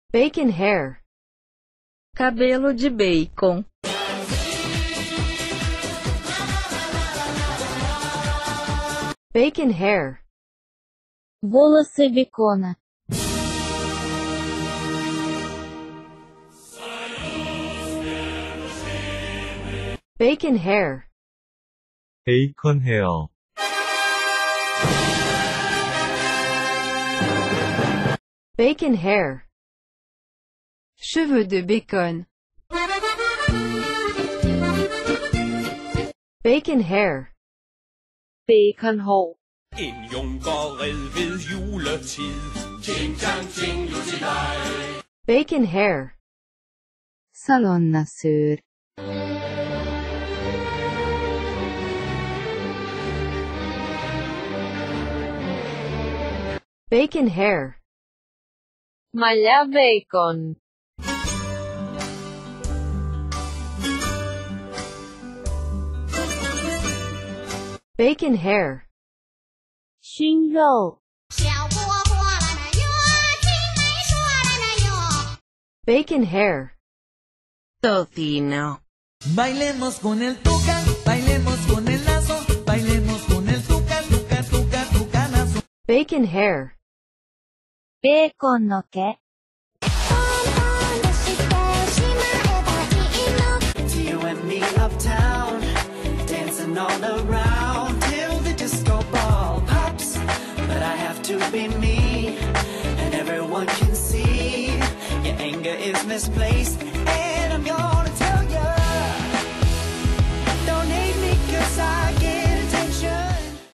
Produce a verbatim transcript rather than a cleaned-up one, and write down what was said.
Bacon hair. Cabelo de bacon. Bacon hair. Волосы бекона. Bacon hair. 베이컨 헤어. Bacon hair. Cheveux de bacon. Bacon hair. Baconhår. En junkerred ved juletid. Ting tang ting lucidej. Bacon hair. Szalonnaszőr. Bacon hair. Maglia bacon. Bacon hair. 熏肉。 小蝈蝈啦啦哟，青梅说啦啦哟。 Bacon hair. Tocino. Bailemos con el tuca, bailemos con el lazo, bailemos con el tuca, tuca, tuca, tucanazo. Bacon hair. ベーコンの毛。 It's you and me uptown, dancing all around till the disco ball pops. But I have to be me, and everyone can see your anger is misplaced. And